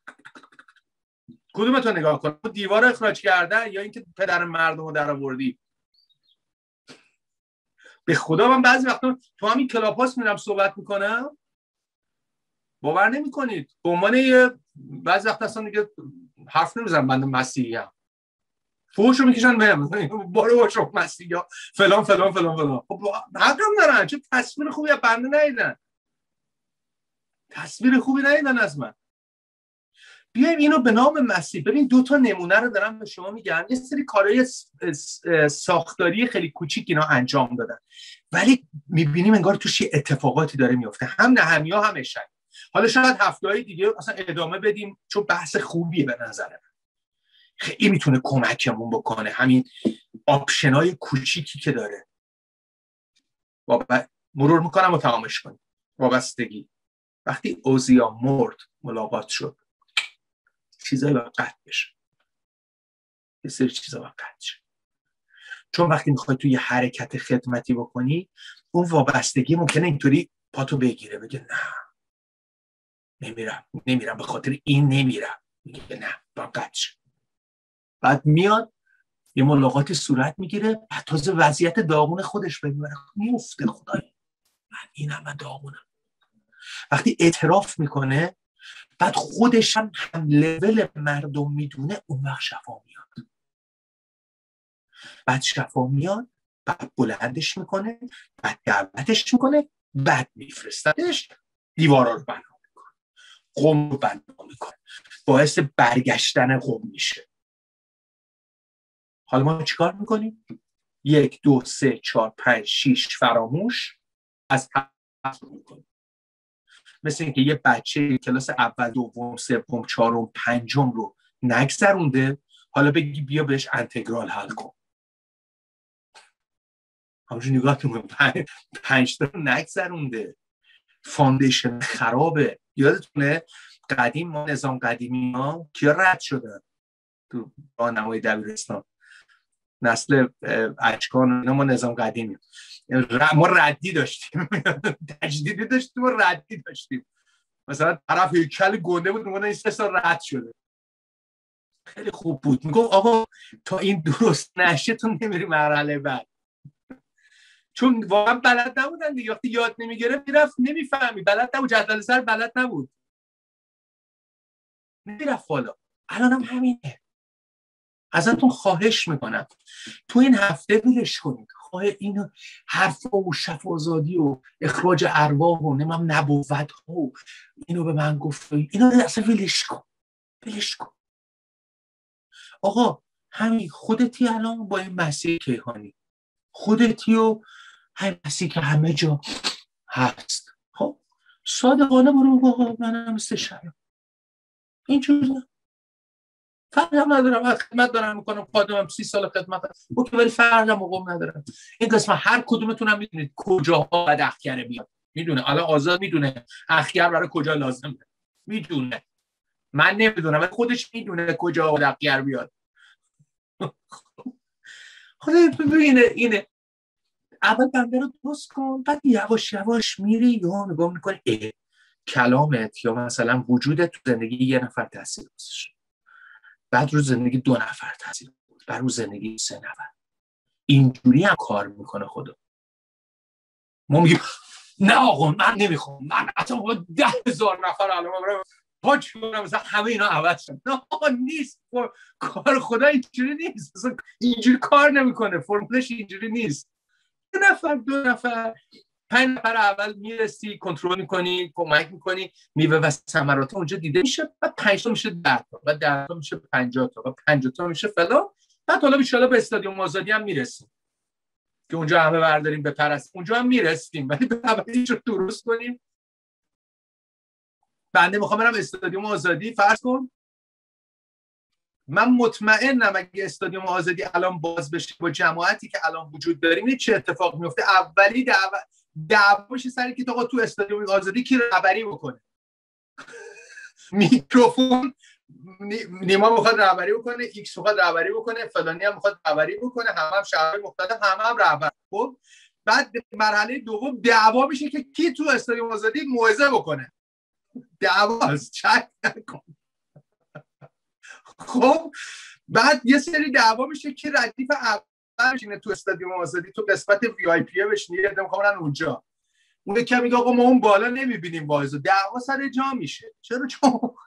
B: کدومتو نگاه کن؟ دیوار اخراج کردن یا اینکه پدر مردم رو در آوردی؟ به خدا من بعضی وقتا تو همین کلاب هاست میرم صحبت میکنم، باور نمیکنید به عنوان بعضی وقتا اصلا دیگه حرف نمیزنم بنده مسیحی ام، فوشو میکشن بهم، بارو باشو مسیحی ها فلان فلان فلان فلان. خب حقم دارن، چه تصویر خوبی از بنده ندیدن، تصویر خوبی ندیدن از من. بیایم اینو به نام مسیح. ببین 2 تا نمونه رو دارم به شما میگم. یه سری کارهای ساختاری خیلی کوچیک اینا انجام دادن، ولی میبینیم انگار توش اتفاقاتی داره میفته، هم نهمیا هم اشعیا. حالا شاید هفته‌های دیگه اصلا ادامه بدیم چون بحث خوبیه به نظر من، خیلی میتونه کمکمون بکنه همین آپشنای کوچیکی که داره. مرور میکنم و تمامش کنیم. وابستگی. وقتی اوزیا مرد ملاقات شد، چیزایی باید قطع بشه، یه سری چیزا باید قطع شه. چون وقتی میخوای توی یه حرکت خدمتی بکنی، اون وابستگی ممکنه اینطوری پاتو بگیره، بگه نه نمیرم به خاطر این نمیرم، میگه نه باید قطع شه. بعد میاد یه ملاقاتی صورت میگیره، بعد تازه وضعیت داغون خودش بمیره میفته. خدای من اینم من داغونم. وقتی اعتراف میکنه بعد خودش هم لول مردم میدونه، اون وقت شفا میاد. بعد شفا میاد، بعد بلندش میکنه، بعد دعوتش میکنه، بعد میفرستدش، دیوارا رو بنا میکنه، قم رو بنا میکنه، باعث برگشتن قم میشه. حالا ما چیکار میکنیم؟ 1 2 3 4 5 6 فراموش از هفت میکنیم. مثل اینکه یه بچه کلاس اول دوم سوم چهارم پنجم رو نگذرونده، حالا بگی بیا بهش انتگرال حل کن. همونجور نگاه کنیم 5 تا رو نگذرونده، فاندیشن خرابه. یادتونه قدیم ما نظام قدیمی ها کیا رد شدن تو راهنمای دبیرستان؟ نسل اشکان اینا ما نظام قدیمی ما ردی داشتیم تجدیدی داشتیم و ردی داشتیم. مثلا طرف هیکل گنده بود میگن این 3 سال رد شده. خیلی خوب بود. میگم آقا تا این درست نشه تو نمیری مرحله بعد. چون واقعا بلد نبودن دیگه. وقتی یاد نمیگیره میرفت نمیفهمی. بلد نبود، جدول سر بلد نبود، نمیرفت بالا. الانم همینه. ازتون خواهش میکنم تو این هفته ولش کنید. اینو حرفا و شفاعی و اخراج ارواح و نبوت ها اینو به من گفت، اینو اصلا ولش کن. ولش کن آقا. همین خودتی الان با این مسیح کیهانی، خودتی و همین مسیح که همه جا هست. خب صادقانه برو بابا منم مثل شما اینجوری فرقم ندارم. خدمت دارم میکنم، خادمم 30 سال خدمت اوکی، ولی فرقم موقع ندارم. این قسمت هر کدومتون هم میدونید کجاها باید اخگره بیاد. میدونه الان آزاد میدونه اخگر برای کجا لازمه، میدونه. من نمیدونم ولی خودش میدونه کجا باید اخگر بیاد. خدا ببینه اینه. اول بنده رو درست کن، بعد یواش یواش میری یا نگاه میکنی کلامت یا مثلا وجودت تو زندگی یه نفر تاثیر گذاشته، بعد رو زندگی 2 نفر تاثیر گذاشته، بعد رو زندگی 3 نفر. اینجوری هم کار میکنه خدا. ما میگیم نه آقا من نمیخوام، من اصلا 10,000 نفر الان پاچ کنم مثلا همه اینا عوض شد. نه آقا نیست. کار خدا اینجوری نیست. مثلا اینجوری کار نمیکنه. فرمولش اینجوری نیست. 1 نفر 2 نفر 5 نفر اول میرسی، کنترل میکنی، کمک میکنی، میوه و ثمرات اونجا دیده میشه. بعد 5 تا میشه 10 تا، بعد 10 تا میشه 50 تا، بعد 50 تا میشه فلان. بعد حالا ان شاءالله به استادیوم آزادی هم میرسیم که اونجا همه برداریم بپرستیم. اونجا هم میرسیم ولی به اولش رو درست کنیم. بنده میخوام برم استادیوم آزادی. فرض کن من مطمئنم اگه استادیوم آزادی الان باز بشه با جماعتی که الان وجود داریم چه اتفاق میفته. اولی دعوا بشه سری که آقا تو استادیوم آزادی کی رهبری بکنه. میکروفون نیما میخواد رهبری بکنه، ایکس میخواد رهبری بکنه، فلانی هم میخواد رهبری بکنه، همه هم شهرهای مختلف هم رهبر. خب بعد مرحله دوم دعوا میشه که کی تو استادیوم آزادی موعظه بکنه. دعواست، چک نکن. خب بعد یه سری دعوا میشه که ردیف اول بشینه تو استادیوم آزادی، تو قسمت وی آی پی بشینه، یه دم میخوام اونجا. اون که میگه آقا ما اون بالا نمیبینیم وایزو. دعوا سر جا میشه. چرا؟ چون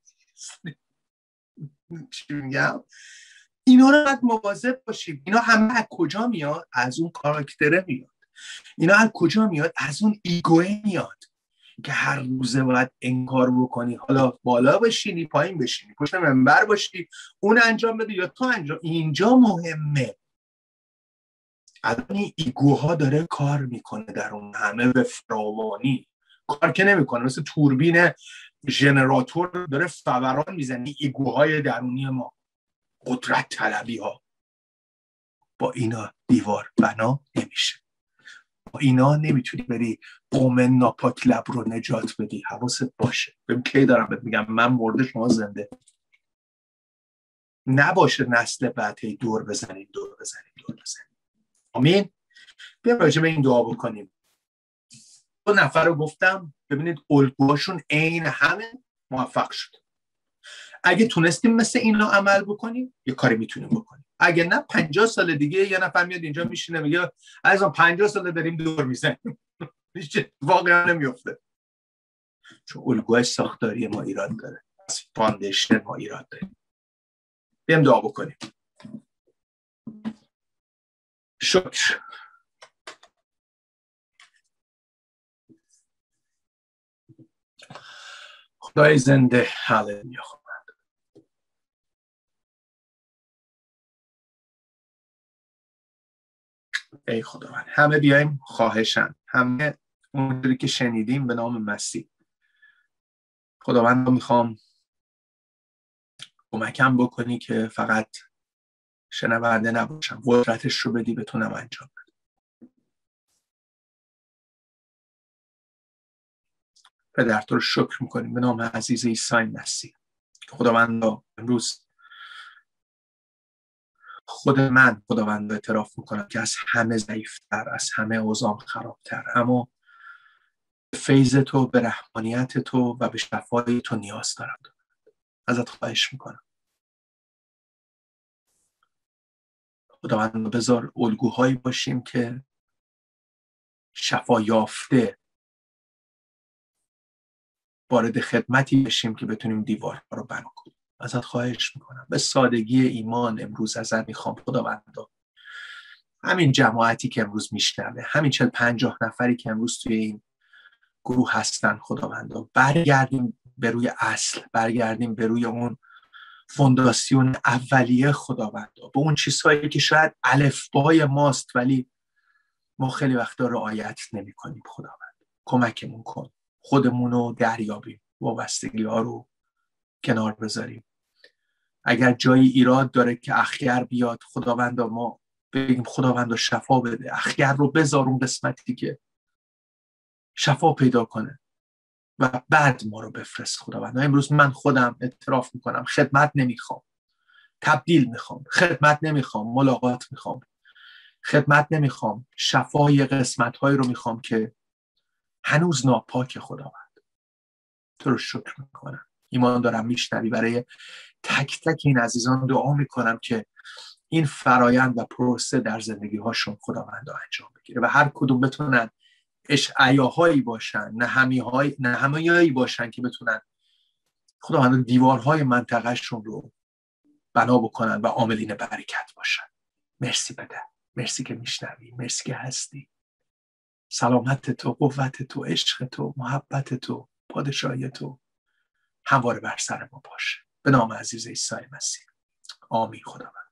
B: چی میگم؟ اینا رو باید مواظب باشیم. اینا همه از کجا میاد؟ از اون کاراکتره میاد. اینا از کجا میاد؟ از اون ایگوه میاد که هر روزه باید انکار بکنی. حالا بالا بشینی، پایین بشینی، پشت منبر باشی، اون انجام بده یا تو انجام. اینجا مهمه. الان این ایگوها داره کار میکنه در اون همه به فراوانی. کار که نمیکنه، مثل توربین ژنراتور داره فوران میزنه. ایگوهای درونی ما، قدرت طلبی ها. با اینا دیوار بنا نمیشه. با اینا نمیتونی بری قوم ناپاک لب رو نجات بدی. حواست باشه. ببین کی دارم بهت میگم من مرده شما زنده. نباشه نسل بعد هی دور بزنیم. آمین. بیا راجع به این دعا بکنیم. 2 نفر رو گفتم ببینید الگوهاشون عین همه، موفق شد. اگه تونستیم مثل اینا عمل بکنیم یه کاری میتونیم بکنیم. اگه نه 50 سال دیگه یه نفر میاد اینجا میشینه میگه عزیزم 50 سال داریم دور میزنیم. هیچ واقعا نمیفته. چون الگوهای ساختاری ما ایراد داره. از فاندیشن ما ایراد داره. بریم دعا بکنیم. شکر. خدای زنده، هللویا. ای خدا من، همه بیایم خواهشن، همه اونجوری که شنیدیم به نام مسیح. خدا من میخوام کمکم بکنی که فقط شنونده نباشم، قدرتش رو بدی بتونم انجام بدم. پدر تو رو شکر میکنیم به نام عزیز عیسی مسیح. خدا من امروز خود من خداوند اعتراف میکنم که از همه ضعیفتر، از همه اوضاعم خرابتر، اما به فیض تو، به رحمانیت تو و به شفای تو نیاز دارم. ازت خواهش میکنم خداوند بذار الگوهایی باشیم که شفا یافته وارد خدمتی بشیم که بتونیم دیوارها رو بنا کنیم. ازت خواهش میکنم به سادگی ایمان امروز ازت میخوام خداوند، همین جماعتی که امروز میشنوه، همین 40-50 نفری که امروز توی این گروه هستن خداوند، برگردیم به روی اصل، برگردیم به روی اون فونداسیون اولیه خداوند، به اون چیزهایی که شاید الفبای ماست ولی ما خیلی وقتا رعایت نمی کنیم. خداوند کمکمون کن خودمون رو دریابیم، وابستگی ها رو کنار بذاریم. اگر جایی ایراد داره که اخگر بیاد خداوند، ما بگیم خداوند شفا بده، اخگر رو بذار اون قسمتی که شفا پیدا کنه و بعد ما رو بفرست خداوند. امروز من خودم اعتراف میکنم خدمت نمیخوام، تبدیل میخوام، خدمت نمیخوام، ملاقات میخوام، خدمت نمیخوام، شفای قسمت‌هایی رو میخوام که هنوز ناپاک. خداوند تو رو شکر میکنم، ایمان دارم میشنوی. برای تک تک این عزیزان دعا میکنم که این فرایند و پروسه در زندگی هاشون خداوند انجام بگیره و هر کدوم بتونن اشعیاهایی باشن، نهمیایی باشن که بتونن خداوند دیوارهای منطقهشون رو بنا بکنن و عاملین برکت باشن. مرسی بده، مرسی که میشنوی، مرسی که هستی. سلامت تو، قوت تو، عشق تو، محبت تو، پادشاهی تو همواره بر سر ما باشه. به نام عزیز عیسی مسیح، آمین. خداوند